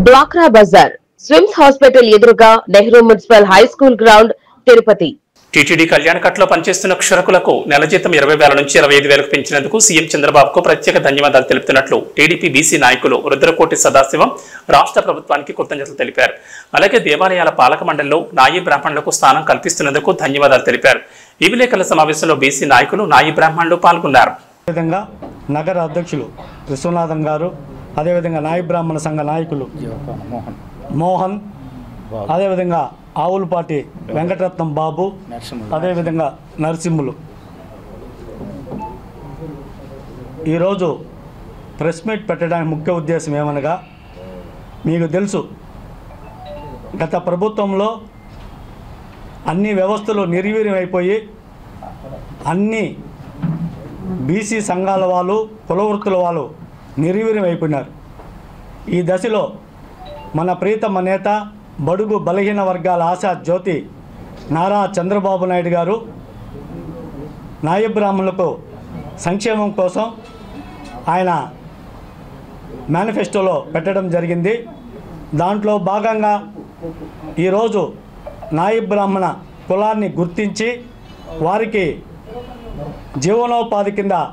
డ్వాక్రా Bazar SVIMS hospital ఎదురుగా Nehru municipal high school ground Tirupati. TTD కళ్యాణకట్లో పనిచేస్తున్న క్షురకులకు నెల జీతం 20,000 నుంచి 25,000 పెంచినందుకు సీఎం చంద్రబాబుకు ప్రత్యేక ధన్యవాదాలు తెలుపుతున్నట్లు టీడీపీ బీసీ నాయకులు రుద్రకోటి సదాశివం రాష్ట్ర ప్రభుత్వానికి కృతజ్ఞతలు తెలిపారు. అలాగే దేవాలయాల పాలక మండలిలో నాయి బ్రాహ్మణులకు స్థానం కల్పిస్తున్నందుకు ధన్యవాదాలు తెలిపారు. ఈ విలేకరుల సమావేశంలో బీసీ నాయకులు నాయి బ్రాహ్మణులు పాల్గొన్నారు. అదేవిధంగా నగర అధ్యక్షులు విశ్వనాథన్ గారు, అదేవిధంగా నాయి బ్రాహ్మణ సంఘ నాయకులు మోహన్, అదేవిధంగా ఆవులపాటి వెంకటరత్నం బాబు, అదేవిధంగా నరసింహులు ఈరోజు ప్రెస్ మీట్ పెట్టడానికి ముఖ్య ఉద్దేశం ఏమనగా, మీకు తెలుసు గత ప్రభుత్వంలో అన్ని వ్యవస్థలు నిర్వీర్యం అయిపోయి అన్ని బీసీ సంఘాల వాళ్ళు, కులవృత్తుల వాళ్ళు నిర్వీర్యం అయిపోయినారు. ఈ దశలో మన ప్రీతమ నేత, బడుగు బలహీన వర్గాల ఆశా జ్యోతి నారా చంద్రబాబు నాయుడు గారు నాయ బ్రాహ్మణులకు సంక్షేమం కోసం ఆయన మేనిఫెస్టోలో పెట్టడం జరిగింది. దాంట్లో భాగంగా ఈరోజు నాయ బ్రాహ్మణ కులాన్ని గుర్తించి వారికి జీవనోపాధి కింద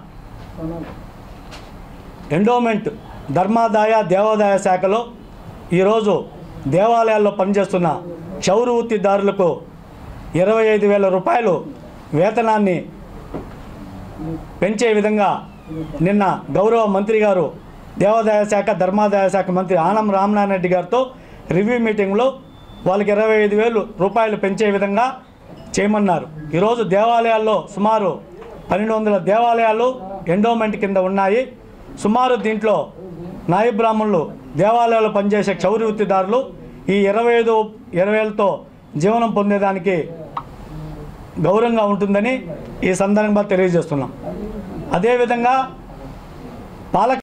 ఎండోమెంట్ ధర్మాదాయ దేవాదాయ శాఖలో ఈరోజు దేవాలయాల్లో పనిచేస్తున్న క్షౌర వృత్తిదారులకు 25,000 రూపాయలు వేతనాన్ని పెంచే విధంగా నిన్న గౌరవ మంత్రి గారు, దేవాదాయ శాఖ ధర్మాదాయ శాఖ మంత్రి ఆనం రామనారాయణ రెడ్డి గారితో రివ్యూ మీటింగ్లో వాళ్ళకి 25,000 రూపాయలు పెంచే విధంగా చేయమన్నారు. ఈరోజు దేవాలయాల్లో సుమారు 1200 దేవాలయాలు ఎండోమెంట్ కింద ఉన్నాయి. సుమారు దీంట్లో నాయ బ్రాహ్మణులు దేవాలయాల్లో పనిచేసే క్షౌర వృత్తిదారులు ఈ 25,000తో జీవనం పొందేదానికి గౌరవంగా ఉంటుందని ఈ సందర్భంగా తెలియజేస్తున్నాం. అదేవిధంగా పాలక